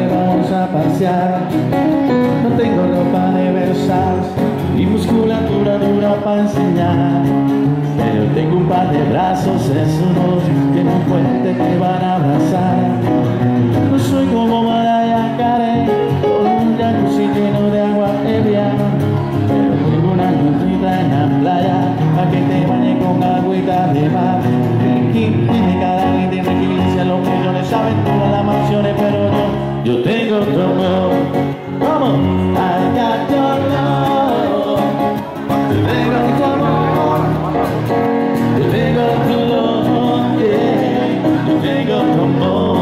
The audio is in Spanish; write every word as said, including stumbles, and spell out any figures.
tarde vamos a pasear. No tengo ropa de Versace y musculatura dura para enseñar, pero tengo un par de brazos sesudos que en un puente te van a abrazar. No soy como Mariah Carey con un jacuzzi lleno de agua ebria, pero tengo una gotita en la playa para que te bañe con agüita de mar. Tiene cara y tiene quince los millones, aventura las mansiones, pero yo, yo tengo tu amor. Vamos, I got your love. Yo tengo tu amor. Yo tengo tu love, yeah. Yo tengo tu amor.